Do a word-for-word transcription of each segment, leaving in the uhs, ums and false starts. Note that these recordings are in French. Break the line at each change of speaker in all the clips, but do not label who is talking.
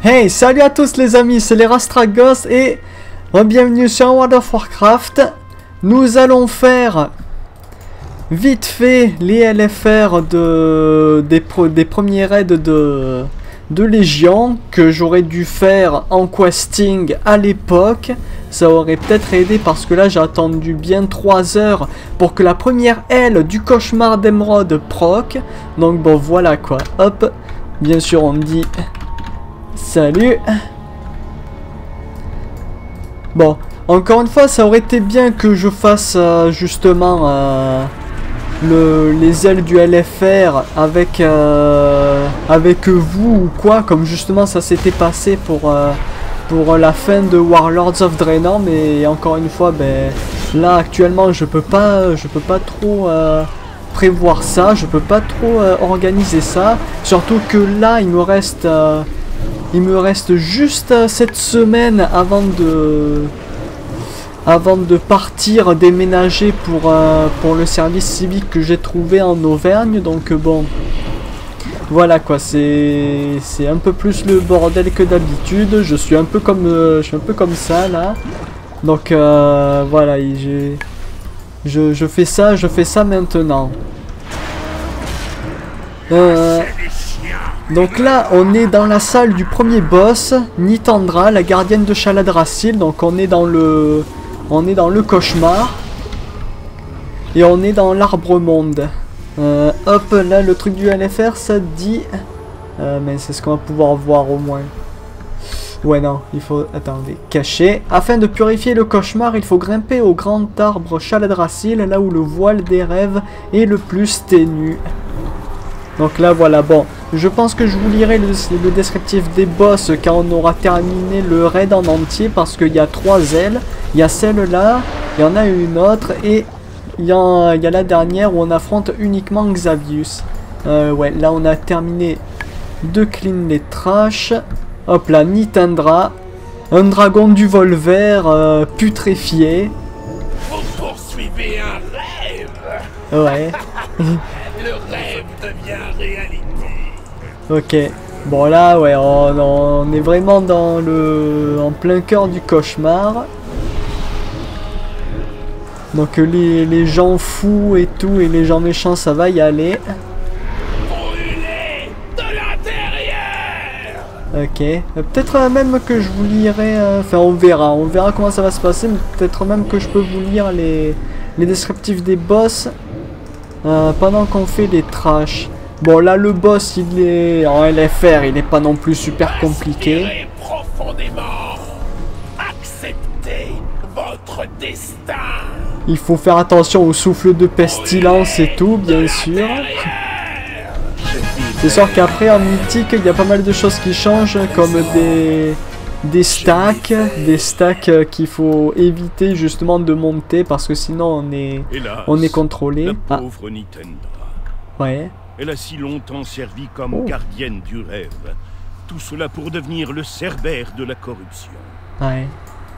Hey, salut à tous les amis, c'est les Rastragos et bienvenue sur World of Warcraft. Nous allons faire vite fait les L F R de, des, pro, des premiers raids de, de Légion que j'aurais dû faire en questing à l'époque. Ça aurait peut-être aidé parce que là j'ai attendu bien trois heures pour que la première aile du cauchemar d'émeraude proc. Donc bon voilà quoi, hop, bien sûr on me dit salut. Bon, encore une fois ça aurait été bien que je fasse euh, justement euh, le, les ailes du L F R avec, euh, avec vous ou quoi, comme justement ça s'était passé pour... Euh, pour la fin de Warlords of Draenor, mais encore une fois, ben là actuellement je peux pas, je peux pas trop euh, prévoir ça, je peux pas trop euh, organiser ça, surtout que là il me reste, euh, il me reste juste euh, cette semaine avant de, avant de partir déménager pour euh, pour le service civique que j'ai trouvé en Auvergne, donc euh, bon. Voilà quoi, c'est c'est un peu plus le bordel que d'habitude. Je suis un peu comme euh, je suis un peu comme ça là. Donc euh, voilà, j'ai je, je fais ça, je fais ça maintenant. Euh, donc là, on est dans la salle du premier boss, Nitandra, la gardienne de Shaladrassil. Donc on est dans le on est dans le cauchemar et on est dans l'arbre monde. Euh, hop, là le truc du L F R ça dit euh, mais c'est ce qu'on va pouvoir voir au moins. Ouais non, il faut, attendez, cacher. Afin de purifier le cauchemar, il faut grimper au grand arbre Shaladrassil, là où le voile des rêves est le plus ténu. Donc là voilà, bon, je pense que je vous lirai le, le descriptif des boss quand on aura terminé le raid en entier, parce qu'il y a trois ailes, il y a celle-là, il y en a une autre et il y, a, il y a la dernière où on affronte uniquement Xavius. Euh, ouais, là on a terminé de clean les trash. Hop là, Nitandra. Un dragon du vol vert euh, putréfié.
Vous poursuivez un rêve.
Ouais.
Le rêve devient réalité.
Ok. Bon là, ouais, on, on est vraiment dans le, en plein cœur du cauchemar. Donc les, les gens fous et tout et les gens méchants ça va y aller.
Brûlez de l'intérieur.
Ok. Euh, peut-être même que je vous lirai... Euh, enfin on verra. On verra comment ça va se passer. Mais peut-être même que je peux vous lire les, les descriptifs des boss euh, pendant qu'on fait les trash. Bon là le boss il est en L F R. Il n'est pas non plus super compliqué.
Respirez profondément. Acceptez votre destin.
Il faut faire attention au souffle de pestilence et tout, bien sûr. C'est sûr qu'après en mythique, il y a pas mal de choses qui changent, comme des, des stacks, des stacks qu'il faut éviter justement de monter parce que sinon on est,
Hélas,
on est contrôlé.
La pauvre Nitandra.
Ah, ouais.
Elle a si longtemps servi comme
Oh.
gardienne du rêve. Tout cela pour devenir le cerbère de la corruption.
Ouais.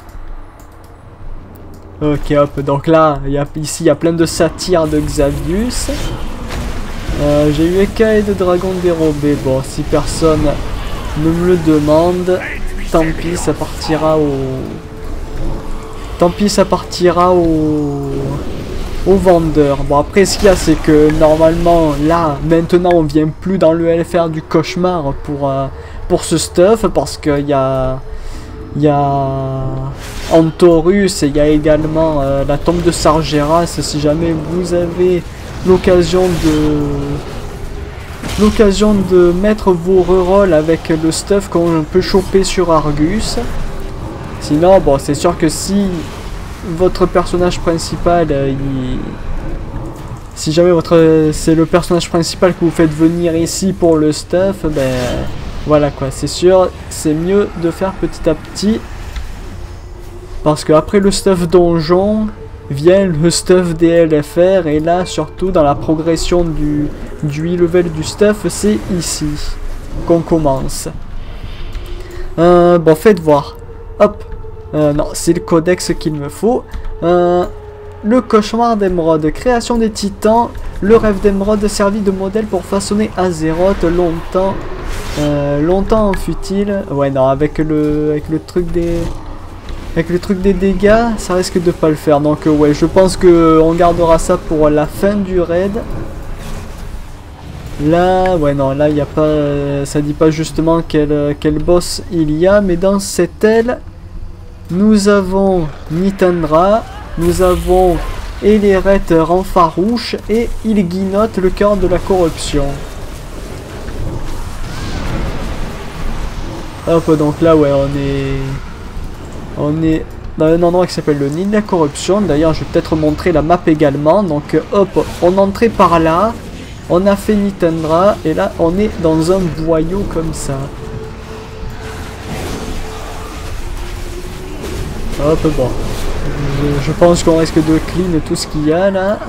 Ok, hop, donc là, y a, ici, il y a plein de satires de Xavius. Euh, J'ai eu écailles de dragon dérobé. Bon, si personne ne me le demande, tant pis, ça partira au... Tant pis, ça partira au... au vendeur. Bon, après, ce qu'il y a, c'est que normalement, là, maintenant, on vient plus dans le L F R du cauchemar pour, euh, pour ce stuff, parce qu'il y a... Il y a Antorus et il y a également euh, la tombe de Sargeras. Si jamais vous avez l'occasion de l'occasion de mettre vos rerolls avec le stuff qu'on peut choper sur Argus. Sinon, bon, c'est sûr que si votre personnage principal, euh, il... si jamais votre c'est le personnage principal que vous faites venir ici pour le stuff, ben voilà quoi, c'est sûr, c'est mieux de faire petit à petit. Parce que après le stuff donjon, vient le stuff des L F R. Et là, surtout dans la progression du, du huit level du stuff, c'est ici qu'on commence. Euh, bon, faites voir. Hop. Euh, non, c'est le codex qu'il me faut. Euh, le cauchemar d'émeraude. Création des titans. Le rêve d'émeraude servit de modèle pour façonner Azeroth longtemps. Euh, longtemps fut-il... Ouais, non, avec le, avec le truc des... Avec le truc des dégâts, ça risque de pas le faire. Donc euh, ouais, je pense que on gardera ça pour la fin du raid. Là, ouais, non, là, il y a pas... Euh, ça dit pas justement quel, quel boss il y a. Mais dans cette aile, nous avons Nitendra, nous avons Eleret Renfarouche et il guinote le cœur de la corruption. Hop, donc là, ouais, on est... On est dans un endroit qui s'appelle le nid de la corruption. D'ailleurs, je vais peut-être montrer la map également. Donc, hop, on entrait par là. On a fait Nitendra. Et là, on est dans un boyau comme ça. Hop, bon. Je, je pense qu'on risque de clean tout ce qu'il y a là.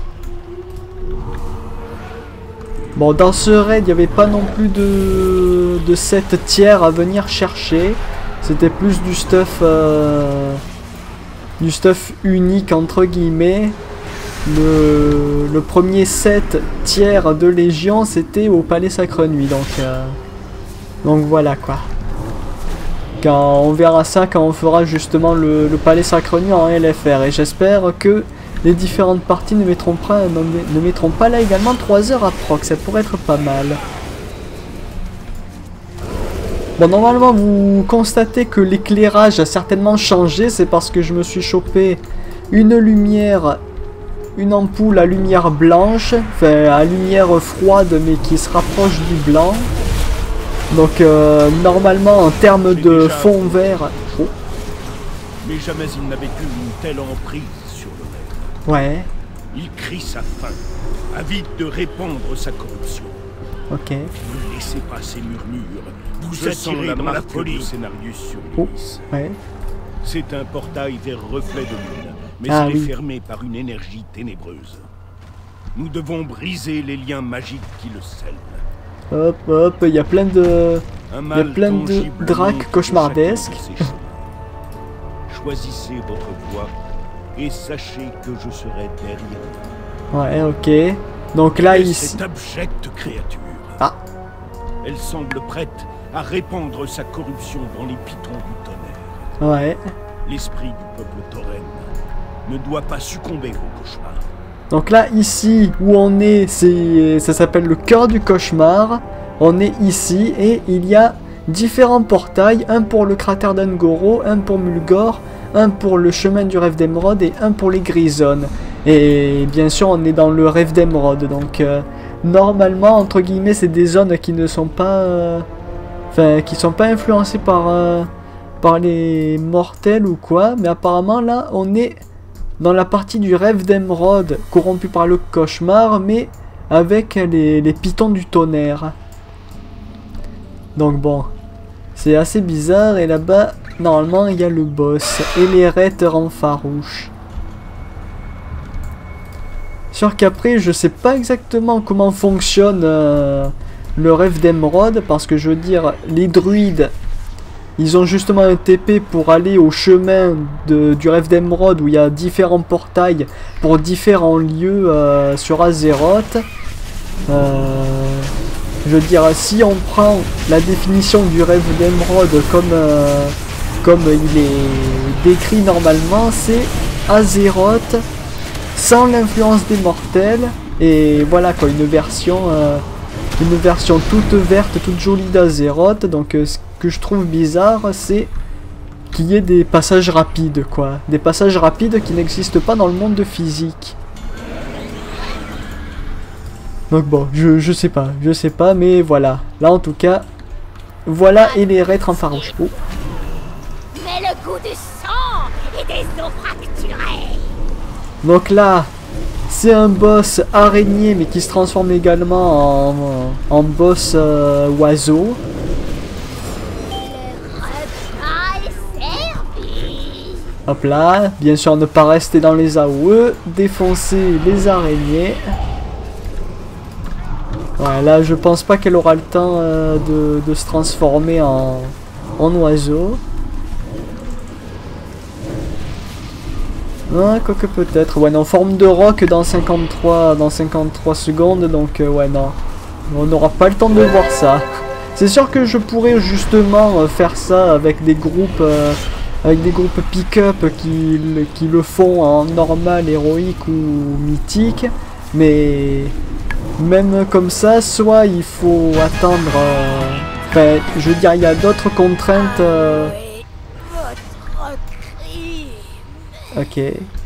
Bon, dans ce raid, il n'y avait pas non plus de, de sept tiers à venir chercher. C'était plus du stuff... Euh, du stuff unique, entre guillemets. Le, le premier set tiers de Légion, c'était au Palais Sacre Nuit. Donc, euh, donc voilà, quoi. Quand on verra ça quand on fera justement le, le Palais Sacre Nuit en L F R. Et j'espère que les différentes parties ne mettront pas, ne mettront pas là également trois heures à proc. Ça pourrait être pas mal. Bon, normalement, vous constatez que l'éclairage a certainement changé. C'est parce que je me suis chopé une lumière, une ampoule à lumière blanche, enfin à lumière froide, mais qui se rapproche du blanc. Donc, euh, normalement, en termes de fond vert... Oh.
Mais jamais il n'avait eu une telle emprise sur le raid.
Ouais.
Il crie sa faim, avide de répandre sa corruption.
Ok.
Ne laissez pas ces murmures vous
Je
attirer
sens la
dans la
marque
folie
de
Scénarius sur
Oh,
l'hélice.
ouais.
C'est un portail vers reflet de lune, mais
Ah,
il est
oui.
fermé par une énergie ténébreuse. Nous devons briser les liens magiques qui le scellent.
Hop, hop, il y a plein de...
Un
Il y a
mal
plein de
tangible
dracs
monte de
cauchemardesques.
chacun de ces chemins. Choisissez votre voie et sachez que je serai derrière vous.
Ouais, ok. Donc là,
Et
ici...
cette abjecte créature.
Ah.
Elle semble prête à répandre sa corruption dans les pitons du tonnerre.
Ouais.
L'esprit du peuple tauren ne doit pas succomber au cauchemar.
Donc là, ici, où on est, c'est, ça s'appelle le cœur du cauchemar. On est ici, et il y a différents portails. Un pour le cratère d'Angoro, un pour Mulgore, un pour le chemin du rêve d'émeraude, et un pour les Grisones. Et bien sûr, on est dans le rêve d'émeraude. Donc, euh, normalement, entre guillemets, c'est des zones qui ne sont pas... Euh, enfin, qui sont pas influencées par, euh, par les mortels ou quoi. Mais apparemment, là, on est... dans la partie du rêve d'émeraude corrompu par le cauchemar, mais avec les, les pitons du tonnerre. Donc bon, c'est assez bizarre. Et là-bas, normalement, il y a le boss, Eleret Renfarouche. Sûr qu'après, je sais pas exactement comment fonctionne euh, le rêve d'émeraude, parce que je veux dire, les druides... Ils ont justement un T P pour aller au chemin de, du rêve d'émeraude où il y a différents portails pour différents lieux euh, sur Azeroth. Euh, je veux dire, si on prend la définition du rêve d'émeraude comme, euh, comme il est décrit normalement, c'est Azeroth sans l'influence des mortels. Et voilà quoi, une version... Euh, une version toute verte, toute jolie d'Azeroth. Donc euh, ce que je trouve bizarre, c'est qu'il y ait des passages rapides, quoi. Des passages rapides qui n'existent pas dans le monde physique. Donc bon, je, je sais pas, je sais pas, mais voilà. Là en tout cas, voilà Eleret Renfarouche. Oh.
Mais le goût du sang et des os fracturés.
Donc là, c'est un boss araignée, mais qui se transforme également en, en boss euh, oiseau. Hop là, bien sûr ne pas rester dans les A O E, défoncer les araignées. Ouais, là je pense pas qu'elle aura le temps euh, de, de se transformer en, en oiseau. Ah, quoique peut-être. Ouais, non, forme de roc dans cinquante-trois, dans cinquante-trois secondes, donc euh, ouais, non. On n'aura pas le temps de voir ça. C'est sûr que je pourrais justement euh, faire ça avec des groupes euh, avec des groupes pick-up qui, qui le font en normal, héroïque ou mythique, mais même comme ça, soit il faut attendre... Euh, enfin, je veux dire, il y a d'autres contraintes... Euh... Ok.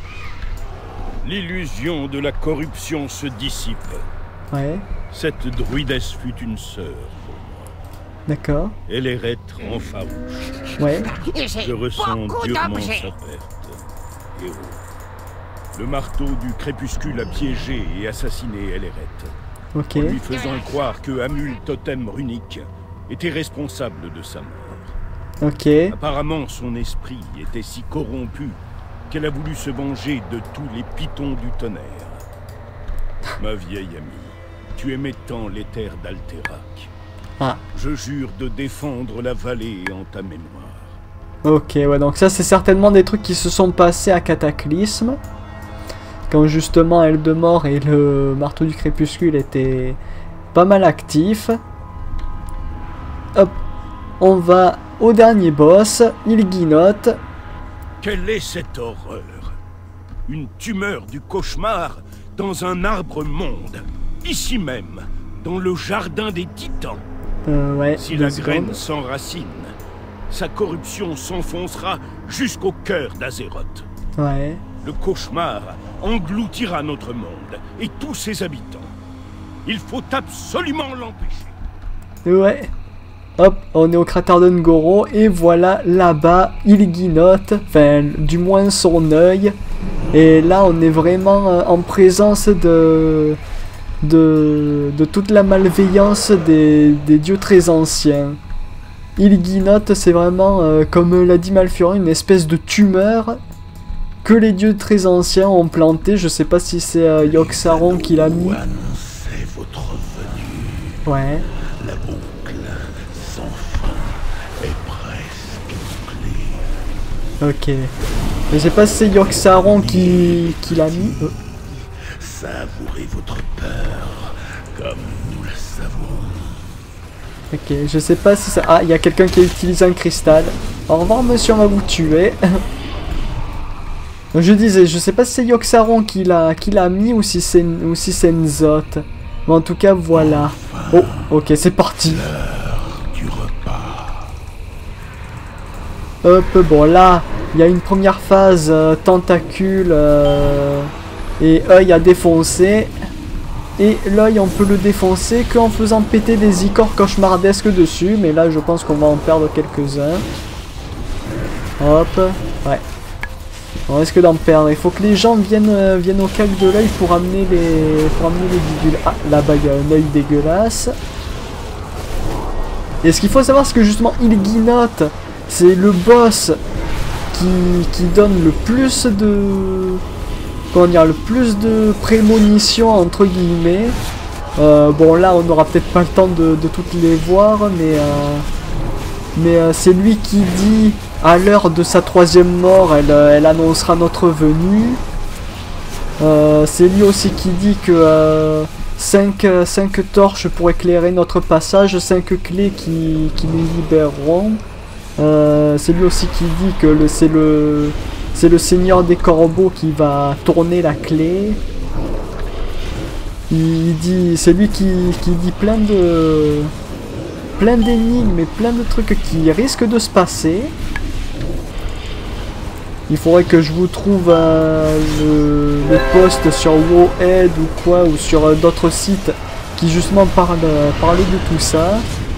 L'illusion de la corruption se dissipe.
Ouais.
Cette druidesse fut une sœur.
D'accord.
Elle errait en farouche.
Ouais.
Je ressens durement sa perte. Héros. Le marteau du crépuscule a piégé et assassiné Eléreth.
Ok.
En lui faisant croire que Amul Totem Runique était responsable de sa mort.
Ok.
Apparemment, son esprit était si corrompu qu'elle a voulu se venger de tous les pitons du tonnerre. Ma vieille amie, tu aimais tant les terres d'Alterac.
Ah.
Je jure de défendre la vallée en ta mémoire.
Ok, ouais, donc ça c'est certainement des trucs qui se sont passés à Cataclysme. Quand justement Eldemort et le marteau du crépuscule étaient pas mal actifs. Hop, on va au dernier boss, Il'gynoth.
Quelle est cette horreur? Une tumeur du cauchemar dans un arbre monde, ici même, dans le jardin des titans.
Euh, ouais,
si la graine s'enracine, sa corruption s'enfoncera jusqu'au cœur d'Azeroth.
Ouais.
Le cauchemar engloutira notre monde et tous ses habitants. Il faut absolument l'empêcher.
Ouais. Hop, on est au cratère de Ngoro et voilà là-bas Il'gynoth, enfin du moins son œil. Et là on est vraiment euh, en présence de, de, de toute la malveillance des, des dieux très anciens. Il'gynoth c'est vraiment, euh, comme l'a dit Malfurion, une espèce de tumeur que les dieux très anciens ont planté. Je sais pas si c'est euh, Yogg-Saron qui l'a mis.
Votre venue.
Ouais.
La boucle sans fin est presque bouclée.
Ok. Je sais pas si c'est Yogg-Saron qui, qui l'a mis. Euh.
Savourez votre peur comme nous la savons.
Ok, je sais pas si ça... Ah, il y a quelqu'un qui a utilisé un cristal. Au revoir monsieur, on va vous tuer. Je disais, je sais pas si c'est Yogg-Saron qui l'a qui l'a mis ou si c'est ou si c'est N'Zoth. Mais en tout cas, voilà. Oh, ok, c'est parti.
Du repas.
Hop, bon là, il y a une première phase euh, tentacule euh, et œil à défoncer. Et l'œil, on peut le défoncer qu'en faisant péter des icors cauchemardesques dessus. Mais là, je pense qu'on va en perdre quelques-uns. Hop, ouais. On risque d'en perdre. Il faut que les gens viennent, euh, viennent au calque de l'œil pour amener les pour amener les bidules. Ah, là-bas, il y a un œil dégueulasse. Et ce qu'il faut savoir, c'est que justement, Il'gynoth, c'est le boss qui, qui donne le plus de... Comment dire, le plus de prémonitions, entre guillemets. Euh, bon, là, on n'aura peut-être pas le temps de, de toutes les voir, mais... Euh, mais euh, c'est lui qui dit... À l'heure de sa troisième mort, elle, elle annoncera notre venue. Euh, c'est lui aussi qui dit que euh, cinq torches pour éclairer notre passage, cinq clés qui, qui nous libéreront. Euh, c'est lui aussi qui dit que c'est le, c'est le Seigneur des Corbeaux qui va tourner la clé. Il dit, c'est lui qui, qui dit plein de, plein d'énigmes et plein de trucs qui risquent de se passer. Il faudrait que je vous trouve euh, le, le post sur Wowhead ou quoi, ou sur euh, d'autres sites qui justement parlent, euh, parlent de tout ça.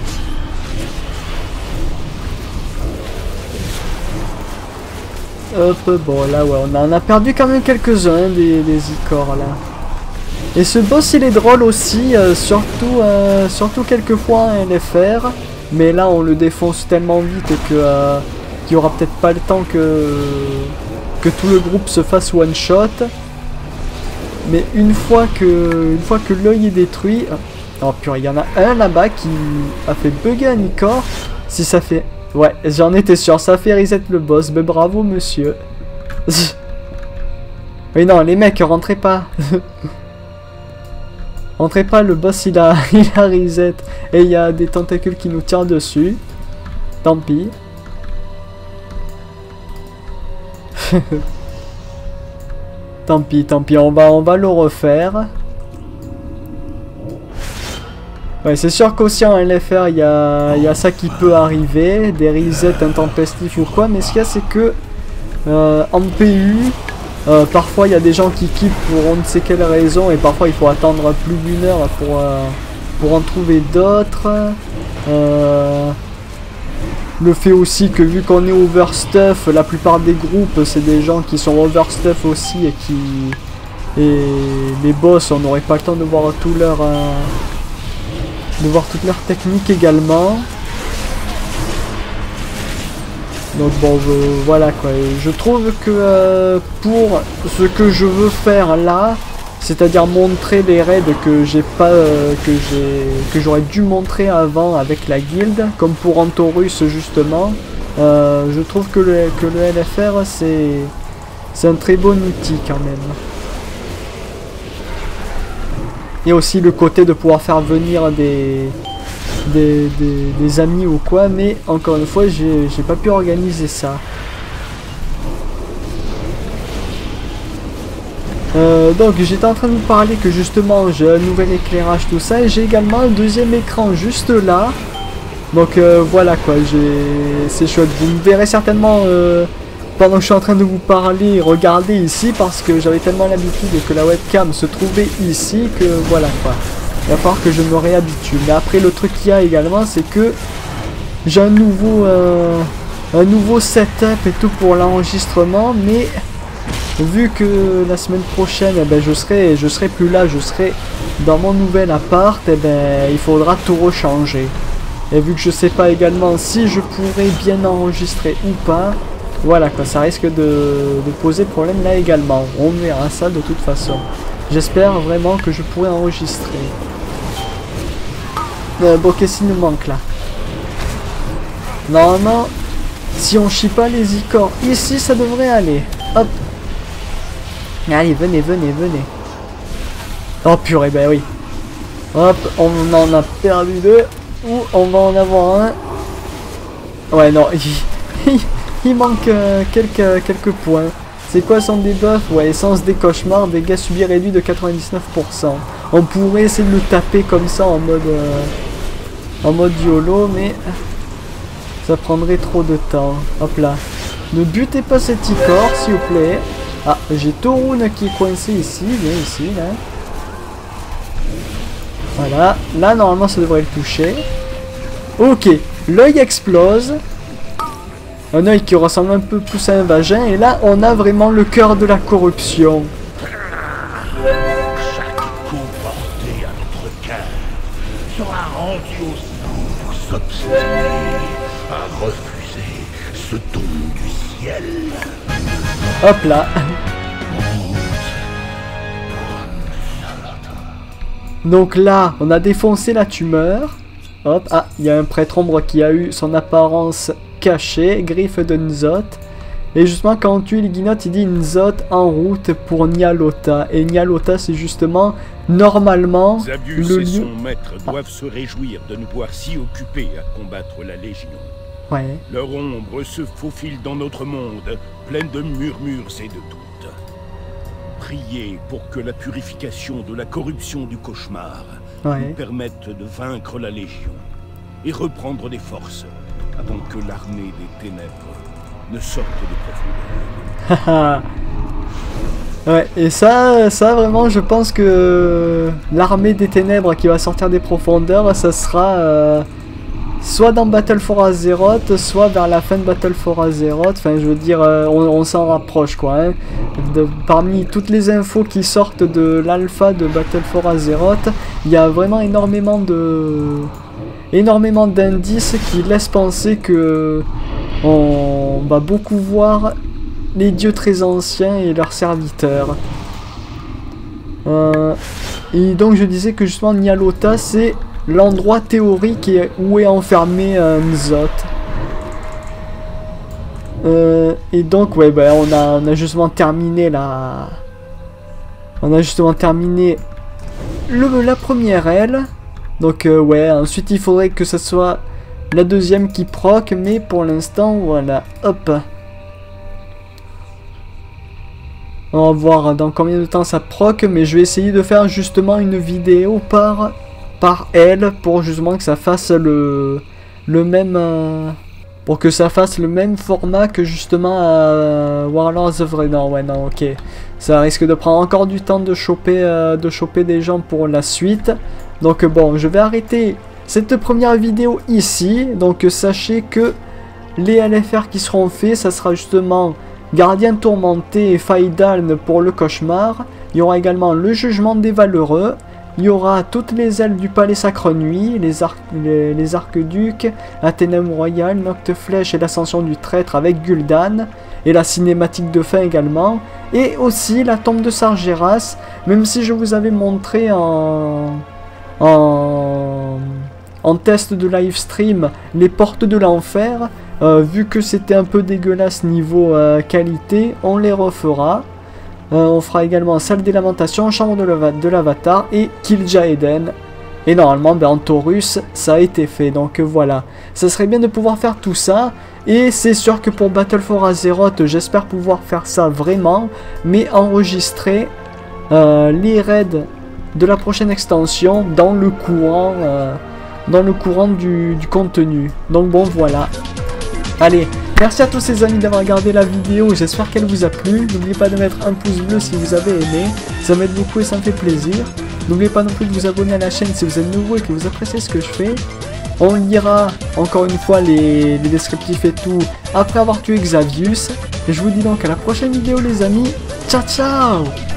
Hop, bon là ouais, on a, on a perdu quand même quelques-uns des, des icors là. Et ce boss il est drôle aussi, euh, surtout, euh, surtout quelquefois en L F R, mais là on le défonce tellement vite que... Euh, il n'y aura peut-être pas le temps que, que tout le groupe se fasse one shot. Mais une fois que, une fois que l'œil est détruit... Oh purée, il y en a un là-bas qui a fait bugger un icor. Si ça fait... Ouais, j'en étais sûr, ça fait reset le boss. Ben bravo monsieur. Oui non, les mecs, rentrez pas. Entrez pas, le boss il a, il a reset. Et il y a des tentacules qui nous tirent dessus. Tant pis. Tant pis, tant pis, on va, on va le refaire. Ouais, c'est sûr qu'aussi en L F R, il y a, y a ça qui peut arriver, des resets intempestifs ou quoi, mais ce qu'il y a, c'est que euh, en P U, euh, parfois il y a des gens qui quittent pour on ne sait quelle raison, et parfois il faut attendre plus d'une heure pour, euh, pour en trouver d'autres. Euh, le fait aussi que vu qu'on est overstuff, la plupart des groupes, c'est des gens qui sont overstuff aussi, et qui... Et les boss, on n'aurait pas le temps de voir tout leur... Euh, de voir toutes leurs techniques également. Donc bon, je, voilà quoi. Et je trouve que euh, pour ce que je veux faire là, c'est-à-dire montrer les raids que j'ai pas, euh, que j'ai, que j'aurais dû montrer avant avec la guilde, comme pour Antorus justement, euh, je trouve que le, que le L F R c'est, c'est un très bon outil quand même. Il y a aussi le côté de pouvoir faire venir des, des, des, des amis ou quoi, mais encore une fois, j'ai j'ai pas pu organiser ça. Euh, donc j'étais en train de vous parler que justement j'ai un nouvel éclairage, tout ça, et j'ai également un deuxième écran juste là. Donc euh, voilà quoi, c'est chouette. Vous me verrez certainement... Euh, pendant que je suis en train de vous parler, regardez ici parce que j'avais tellement l'habitude que la webcam se trouvait ici que voilà quoi. Il va falloir que je me réhabitue. Mais après le truc qu'il y a également c'est que j'ai un nouveau euh, un nouveau setup et tout pour l'enregistrement, mais vu que la semaine prochaine eh ben, je serai je serai plus là, je serai dans mon nouvel appart, et eh ben il faudra tout rechanger. Et vu que je sais pas également si je pourrai bien enregistrer ou pas. Voilà quoi, ça risque de, de poser problème là également. On verra ça de toute façon. J'espère vraiment que je pourrai enregistrer. Euh, bon, qu'est-ce qu'il nous manque là? Normalement, si on chie pas les icônes ici, ça devrait aller. Hop. Allez, venez, venez, venez. Oh purée, ben oui. Hop, on en a perdu deux. Ou on va en avoir un. Ouais, non. Il manque euh, quelques, quelques points. C'est quoi son debuff? Ouais, essence des cauchemars, dégâts subis réduits de quatre-vingt-dix-neuf pour cent. On pourrait essayer de le taper comme ça en mode euh, en mode YOLO, mais ça prendrait trop de temps. Hop là. Ne butez pas cet icor, s'il vous plaît. Ah, j'ai Torun qui est coincé ici, viens ici, là. Voilà. Là, normalement, ça devrait le toucher. Ok. L'œil explose. Un œil qui ressemble un peu plus à un vagin, et là on a vraiment le cœur de la corruption.
Chaque coup porté à notre cœur sera rendu au sang pour s'obstiner à refuser ce don du ciel.
Hop là. Donc là, on a défoncé la tumeur. Hop, ah, il y a un prêtre ombre qui a eu son apparence cachée, griffe de Nzot. Et justement, quand on tue les guinottes, il dit Nzot en route pour Nyalota. Et Nyalota, c'est justement, normalement,
Zabius
le
et
lieu...
son maître doivent ah. se réjouir de nous voir si occupés à combattre la Légion.
Ouais.
Leur ombre se faufile dans notre monde, pleine de murmures et de doutes. Priez pour que la purification de la corruption du cauchemar
ouais.
nous permette de vaincre la Légion et reprendre des forces avant que l'armée des ténèbres ne sorte de profondeur.
Ouais, et ça, ça vraiment, je pense que l'armée des ténèbres qui va sortir des profondeurs, ça sera euh, soit dans Battle for Azeroth, soit vers la fin de Battle for Azeroth. Enfin, je veux dire, euh, on, on s'en rapproche, quoi. Hein. De, parmi toutes les infos qui sortent de l'alpha de Battle for Azeroth, il y a vraiment énormément de... énormément d'indices qui laissent penser que on va beaucoup voir les dieux très anciens et leurs serviteurs. Euh, et donc je disais que justement Nyalota c'est l'endroit théorique où est enfermé euh, Nzot. Euh, et donc ouais bah, on, a, on a justement terminé la... On a justement terminé le, la première aile. Donc euh, ouais, ensuite il faudrait que ce soit la deuxième qui proc, mais pour l'instant, voilà, hop. On va voir dans combien de temps ça proc, mais je vais essayer de faire justement une vidéo par, par aile pour justement que ça fasse le, le même... Euh, pour que ça fasse le même format que justement euh, Warlords of Draenor. Ouais, non, ok. Ça risque de prendre encore du temps de choper, euh, de choper des gens pour la suite. Donc bon, je vais arrêter cette première vidéo ici. Donc sachez que les L F R qui seront faits, ça sera justement Gardien Tourmenté et Faidaln pour le cauchemar. Il y aura également le Jugement des Valeureux. Il y aura toutes les ailes du Palais Sacre Nuit, les, arc les, les Arcs-Ducs, Athénum Royal, Nocte Flèche et l'Ascension du Traître avec Gul'dan. Et la cinématique de fin également. Et aussi la tombe de Sargeras, même si je vous avais montré en... En, en test de live stream les portes de l'enfer, euh, vu que c'était un peu dégueulasse niveau euh, qualité, on les refera. Euh, on fera également Salle des Lamentations, Chambre de l'Avatar et Kil'ja Eden. Et normalement, ben, en Taurus, ça a été fait. Donc euh, voilà, ça serait bien de pouvoir faire tout ça. Et c'est sûr que pour Battle for Azeroth, j'espère pouvoir faire ça vraiment, mais enregistrer euh, les raids de la prochaine extension dans le courant euh, dans le courant du, du contenu. Donc bon, voilà. Allez, merci à tous les amis d'avoir regardé la vidéo, j'espère qu'elle vous a plu. N'oubliez pas de mettre un pouce bleu si vous avez aimé, ça m'aide beaucoup et ça me fait plaisir. N'oubliez pas non plus de vous abonner à la chaîne si vous êtes nouveau et que vous appréciez ce que je fais. On lira encore une fois les, les descriptifs et tout après avoir tué Xavius. Et je vous dis donc à la prochaine vidéo les amis, ciao ciao.